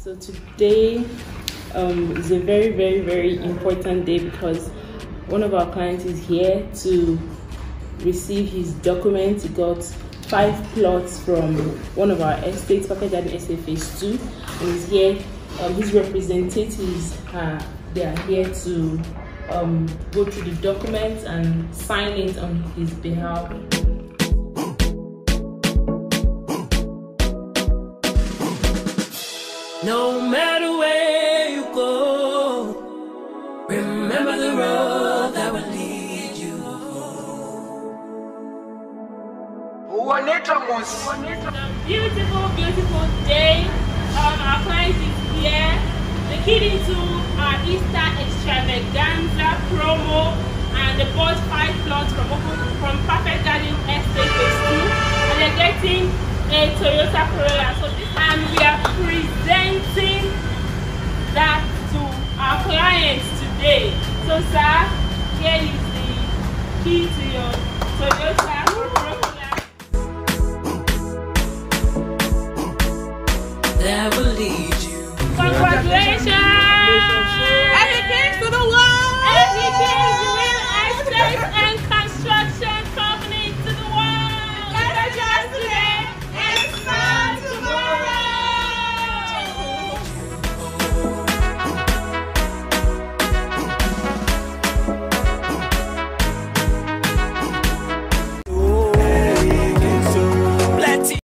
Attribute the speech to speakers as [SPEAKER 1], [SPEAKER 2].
[SPEAKER 1] So today is a very important day because one of our clients is here to receive his documents. He got 5 plots from one of our estates, Package Garden Estate Phase 2, and he's here. His representatives they are here to go through the documents and sign it on his behalf.
[SPEAKER 2] No matter where you go, remember the road that will lead you home.
[SPEAKER 1] Beautiful day. Our client is here. The key into our Easter extravaganza promo, and they bought 5 plots from Perfect Garden Estate Phase 2, and they're getting a Toyota Corolla. So this